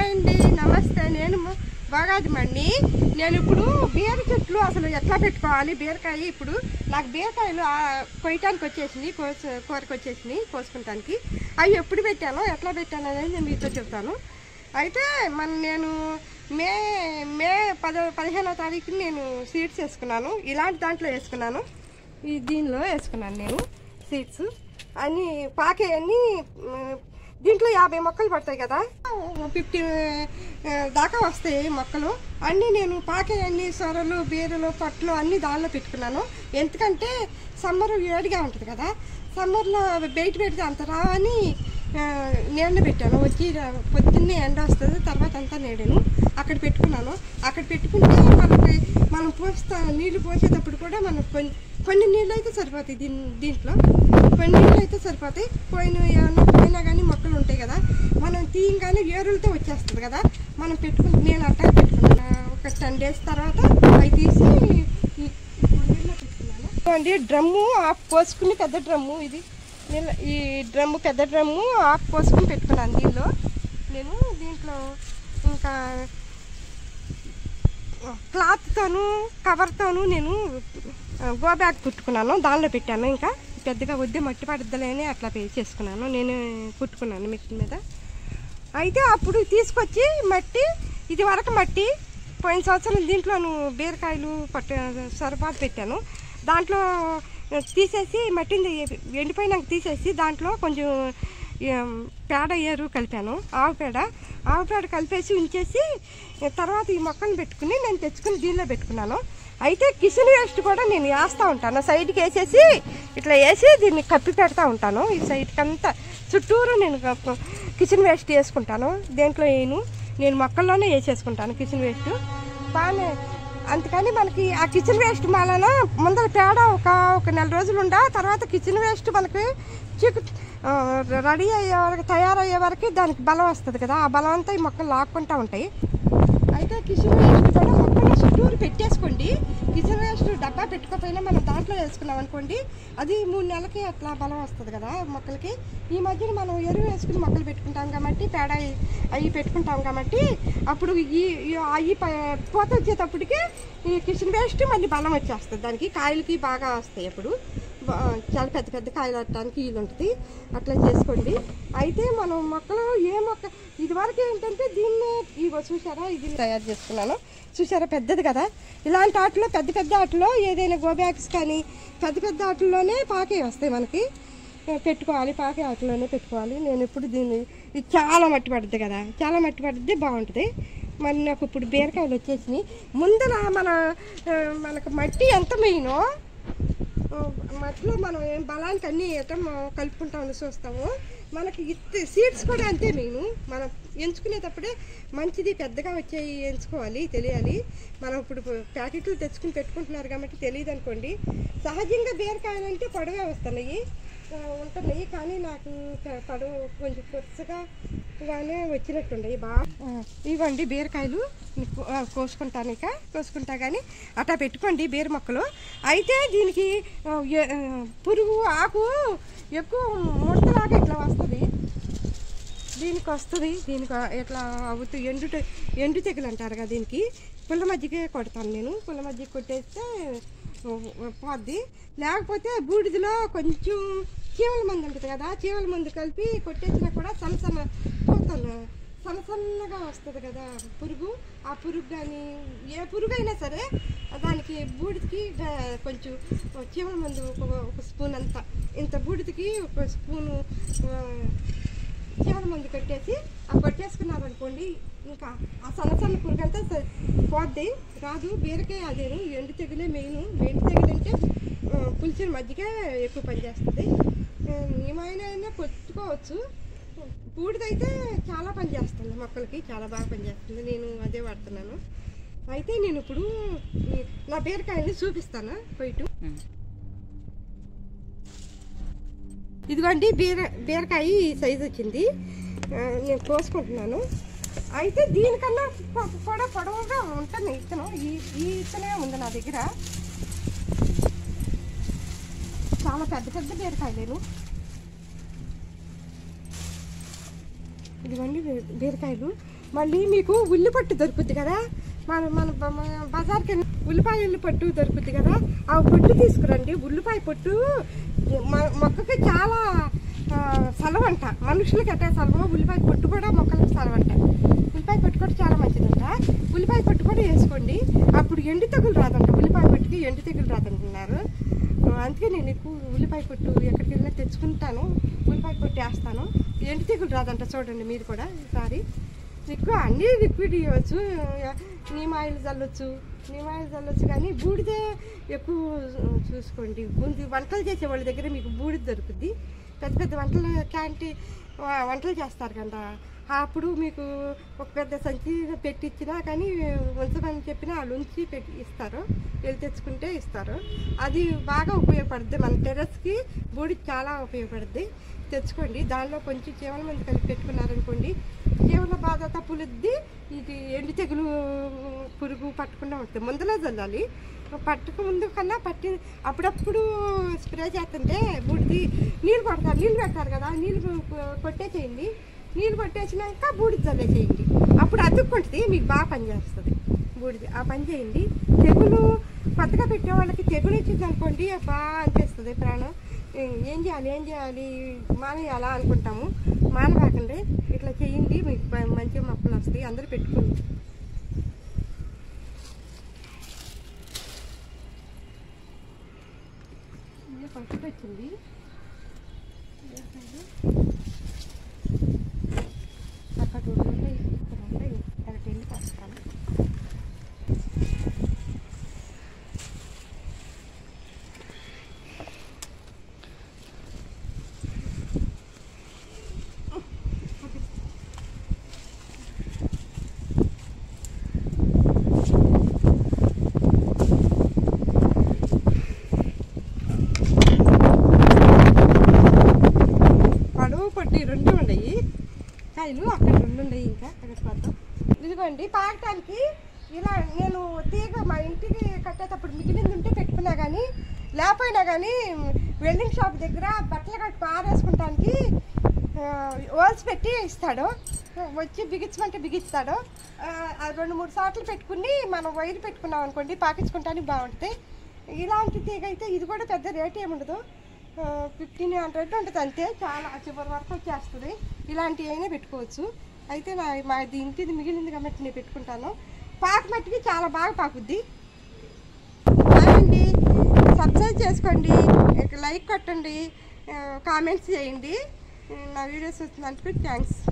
Hi అండి, నమస్తే. నేను బాగాది మణి. నేను ఇప్పుడు బీర చెట్లు అసలు ఎట్లా పెట్టుకోవాలి, బీరకాయ ఇప్పుడు నాకు బీరకాయలు కొయ్యటానికి వచ్చేసినాయి, కూరకు వచ్చేసినాయి కోసుకుంటానికి. అవి ఎప్పుడు పెట్టానో ఎట్లా పెట్టాను అనేది నేను మీతో చెప్తాను. అయితే నేను మే 15వ తారీఖుని నేను సీడ్స్ వేసుకున్నాను. ఇలాంటి దాంట్లో వేసుకున్నాను, దీనిలో వేసుకున్నాను నేను సీడ్స్ అన్నీ పాకే అన్నీ. దీంట్లో 50 మొక్కలు పడతాయి కదా, 50 దాకా వస్తాయి మొక్కలు అన్నీ. నేను పాకే అన్ని సొరలు, బీరలు, పట్లు అన్నీ దానిలో పెట్టుకున్నాను. ఎందుకంటే సమ్మర్ వేడిగా ఉంటుంది కదా, సమ్మర్లో బయట పెడితే అంత రావని నీళ్ళని పెట్టాను. వచ్చి పొద్దున్నే ఎండ వస్తుంది, తర్వాత అంతా నీడను అక్కడ పెట్టుకున్నాను. అక్కడ పెట్టుకుంటే మనం నీళ్లు పోసేటప్పుడు కూడా మనకు కొన్ని నీళ్ళు అయితే సరిపోతాయి. దీంట్లో కొన్ని నీళ్ళు అయితే సరిపోతాయి. పోయినా కానీ మొక్కలు ఉంటాయి కదా, మనం తీయంగానే వేరులతో వచ్చేస్తుంది కదా, మనం నేను అట్టా పెట్టుకున్నాను. ఒక 10 days తర్వాత అవి తీసి నీళ్ళలో పెట్టుకున్నాను అండి. డ్రమ్ము ఆఫ్ పోసుకుని, పెద్ద డ్రమ్ము ఇది. నేను ఈ డ్రమ్ము పెద్ద డ్రమ్ము ఆఫ్ పోసుకుని పెట్టుకున్నాను దీనిలో. నేను దీంట్లో ఇంకా క్లాత్తోను కవర్తోను నేను గో బ్యాగ్ కుట్టుకున్నాను, దానిలో పెట్టాను. ఇంకా పెద్దగా వద్దే మట్టి పడద్దలేని అట్లా చేసుకున్నాను, నేను కుట్టుకున్నాను మిషన్ మీద. అయితే అప్పుడు తీసుకొచ్చి మట్టి, ఇది వరకు మట్టి పోయిన సంవత్సరం దీంట్లోను బీరకాయలు సొరపాటు పెట్టాను. దాంట్లో తీసేసి మట్టిని ఎండిపోయినాక తీసేసి దాంట్లో కొంచెం పేడ ఏరు కలిపాను, ఆవు పేడ కలిపేసి ఉంచేసి తర్వాత ఈ మొక్కలను పెట్టుకుని నేను తెచ్చుకుని దీనిలో పెట్టుకున్నాను. అయితే కిచెన్ వేస్ట్ కూడా నేను వేస్తూ ఉంటాను, సైడ్కి వేసేసి ఇట్లా వేసి దీన్ని కప్పి పెడతా ఉంటాను. ఈ సైడ్కి అంతా చుట్టూరు నేను కిచెన్ వేస్ట్ వేసుకుంటాను. దేంట్లో నేను మొక్కల్లోనే వేసేసుకుంటాను కిచెన్ వేస్ట్ బాగానే. అందుకని మనకి ఆ కిచెన్ వేస్ట్ మాలన ముందర పేడ ఒక నెల రోజులు తర్వాత కిచెన్ వేస్ట్ మనకి రెడీ అయ్యే వరకు, తయారయ్యే వరకు దానికి బలం వస్తుంది కదా, ఆ బలం అంతా ఈ మొక్కలు లాక్కుంటూ ఉంటాయి. అయితే కిచెన్ వేస్ట్ కూడా మొక్కలు చుట్టూరు పెట్టేసుకోండి. కిచెన్ వేస్ట్ డబ్బా పెట్టుకోకపోయినా మనం దాంట్లో వేసుకున్నాం అనుకోండి, అది 3 నెలలకి అట్లా బలం వస్తుంది కదా మొక్కలకి. ఈ మధ్యన మనం ఎరువు వేసుకుని మొక్కలు పెట్టుకుంటాం కాబట్టి, పేడ అవి పెట్టుకుంటాం కాబట్టి అప్పుడు అవి పూత వచ్చేటప్పటికి ఈ కిచెన్ వేస్ట్ మళ్ళీ బలం వచ్చేస్తుంది దానికి, కాయలకి బాగా వస్తాయి. అప్పుడు చాలా పెద్ద పెద్ద కాయలు పట్టడానికి వీలు ఉంటుంది. అట్లా చేసుకోండి. అయితే మనం మొక్కలు ఇది వరకు ఏంటంటే దీన్ని చూసారా, ఇది తయారు చేసుకున్నాను చూసారా, పెద్దది కదా. ఇలాంటి ఆటలో పెద్ద ఆటలో ఏదైనా గోబ్యాగ్స్ కానీ పెద్ద ఆటల్లోనే పాకే వస్తాయి మనకి, పెట్టుకోవాలి. పాకే ఆటలోనే పెట్టుకోవాలి. నేను ఇప్పుడు ఇది చాలా మట్టి పడుద్ది కదా, చాలా మట్టి పడుద్ది, బాగుంటుంది. మరి నాకు ఇప్పుడు బీరకాయలు వచ్చేసినాయి. ముందర మనకు మట్టి ఎంత మెయినో, మట్టిలో మనం ఏం బలానికి అన్నీ కలుపుకుంటామని చూస్తాము. మనకి సీడ్స్ కూడా అంతే మెయిన్. మనం ఎంచుకునేటప్పుడే మంచిది పెద్దగా వచ్చేవి ఎంచుకోవాలి, తెలియాలి. మనం ఇప్పుడు ప్యాకెట్లు తెచ్చుకుని పెట్టుకుంటున్నారు కాబట్టి తెలియదు అనుకోండి. సహజంగా బీరకాయలు అంటే పొడవే ఉంటున్నాయి, కానీ నాకు పొడవు కొంచెం కొత్తగానే వచ్చినట్టుండయి బాగా. ఇవ్వండి బీరకాయలు కోసుకుంటా కానీ అట్లా పెట్టుకోండి బీర మొక్కలు. అయితే దీనికి పురుగు ఆకు ఎక్కువ ముడతలాగా ఇట్లా వస్తుంది, దీనికి ఇట్లా అవుతూ ఎండు తెగులు అంటారు కదా. దీనికి పుల్ల మజ్జిగ కొడతాను నేను, పుల్ల మజ్జిగ కొట్టేస్తే పోద్ది. లేకపోతే బూడిదలో కొంచెం చీమల మందు ఉంటుంది కదా, చీమల మందు కలిపి కొట్టేసినా కూడా సన్నగా వస్తుంది కదా పురుగు. ఆ పురుగు కానీ ఏ పురుగు అయినా సరే దానికి బూడిదకి కొంచెం చీమల మందు ఒక స్పూన్ అంతా, ఇంత బూడిదకి ఒక స్పూను చీమల మందు కొట్టేసి కొట్టేసుకున్నారనుకోండి, ఇంకా ఆ సన్న పురుగు అంతా పోద్ది, రాదు. బీరకాయ అదేను ఎండు తెగులే మెయిన్. ఎండు తెగులు అంటే పులిచిన మజ్జిగ ఎక్కువ పనిచేస్తుంది. ఏమైనా కొట్టుకోవచ్చు. బూడిదైతే చాలా పనిచేస్తుంది మొక్కలకి, చాలా బాగా పనిచేస్తుంది. నేను అదే వాడుతున్నాను. అయితే నేను ఇప్పుడు నా బీరకాయని చూపిస్తాను పోయిటు. ఇదిగోండి బీరకాయ ఈ సైజు వచ్చింది, నేను కోసుకుంటున్నాను. అయితే దీనికన్నా కూడా పొడవుగా ఉంటుంది ఇత్తనం. ఈ ఇత్తనే ఉంది నా దగ్గర. చాలా పెద్ద బీరకాయలేను. ఇదిగోండి బీరకాయలు. మళ్ళీ మీకు ఉల్లిపట్టు దొరుకుద్ది కదా, మన బజార్కి ఉల్లిపాయ పట్టు దొరుకుద్ది కదా, ఆ పొట్టు తీసుకురండి. ఉల్లిపాయ పొట్టు మొక్కకి చాలా సలవంట, మనుషులకి అట్టే సలవ. ఉల్లిపాయ పొట్టు కూడా మొక్కలకు సలవంట. ఉల్లిపాయ పొట్టు కూడా చాలా మంచిదంట. ఉల్లిపాయ పొట్టు కూడా వేసుకోండి, అప్పుడు ఎండు తెగులు రాదంట. ఉల్లిపాయ పొట్టుకి ఎండు తెగులు రాదంటున్నారు. అందుకే నేను ఎక్కువ ఉల్లిపాయ పొట్టు ఎక్కడికి వెళ్ళినా తెచ్చుకుంటాను, ఉల్లిపాయ పొట్టు వేస్తాను. ఎండు తెగులు రాదంట. చూడండి మీరు కూడా ఈసారి. ఎక్కువ అన్నీ లిక్విడ్ ఇవ్వచ్చు, నీమ్ ఆయిల్ చల్లొచ్చు కానీ బూడిదే ఎక్కువ చూసుకోండి. ముందు వంటలు చేసే వాళ్ళ దగ్గర మీకు బూడిద దొరుకుద్ది. పెద్ద పెద్ద వంటలు చేస్తారు కదా, అప్పుడు మీకు ఒక పెద్ద సంచి పెట్టించినా కానీ ఉంచమని చెప్పినా వాళ్ళు ఉంచి పెట్టి ఇస్తారు. వెళ్ళి తెచ్చుకుంటే ఇస్తారు. అది బాగా ఉపయోగపడుద్ది. మన టెర్రస్కి బూడిద చాలా ఉపయోగపడుద్ది. తెచ్చుకోండి. దానిలో కొంచెం చీమల మందు కలిపి పెట్టుకున్నారనుకోండి, చీమల బాధ తప్పులుద్ది. ఇది ఎండు తెగులు పురుగు పట్టకుండా ఉంటుంది. ముందులో చల్లాలి, పట్టక ముందు కన్నా అప్పుడప్పుడు స్ప్రే చేస్తుంటే బూడిది నీళ్ళు పెడతారు కదా, నీళ్ళు కొట్టేసేయండి. నీళ్ళు కొట్టేసినాక బూడిద చల్లేసేయండి. అప్పుడు అతుక్కుంటుంది, మీకు బాగా పనిచేస్తుంది బూడిది. ఆ పని చేయండి. తెగులు కొత్తగా పెట్టే వాళ్ళకి తెగులు వచ్చింది అనుకోండి, బాగా అనిపిస్తుంది ప్రాణం. ఏం చేయాలి మానేయాలా అనుకుంటాము. మానవాకండి, ఇట్లా చేయండి, మీకు మంచి మొక్కలు వస్తాయి. అందరూ పెట్టుకోండి. ఫస్ట్ వచ్చింది అక్కడ ఉంటాయి, ఇక్కడ ఉంటాయి. అక్కడికి వెళ్ళి వస్తాను. రెండు ఉన్నాయి కాయలు, అక్కడ రెండు ఉన్నాయి. ఇంకా అక్కడ కొత్త ఇదిగోండి. పాకటానికి ఇలా నేను తీగ మా ఇంటికి కట్టేటప్పుడు మిగిలింది ఉంటే పెట్టుకున్నా కానీ, లేకపోయినా కానీ వెల్డింగ్ షాప్ దగ్గర బట్టలు కట్టి ఆరేసుకుంటానికి హోల్స్ పెట్టి ఇస్తాడు. వచ్చి బిగించమంటే బిగిస్తాడు. 2-3 సార్లు పెట్టుకుని మనం వైర్ పెట్టుకున్నాం అనుకోండి, పాకించుకుంటానికి బాగుంటుంది. ఇలాంటి తీగ అయితే ఇది కూడా పెద్ద రేట్ ఏముండదు, 1500 ఉంటుంది అంతే. చాలా చివరి వరకు వచ్చేస్తుంది. ఇలాంటివి అయినా పెట్టుకోవచ్చు. అయితే మా ఇంటిది మిగిలింది కాబట్టి నేను పెట్టుకుంటాను. పాకు మట్టికి చాలా బాగా పాకుద్ది. అండి, సబ్స్క్రైబ్ చేసుకోండి, లైక్ కొట్టండి, కామెంట్స్ చేయండి. నా వీడియోస్ వచ్చినందుకు థ్యాంక్స్.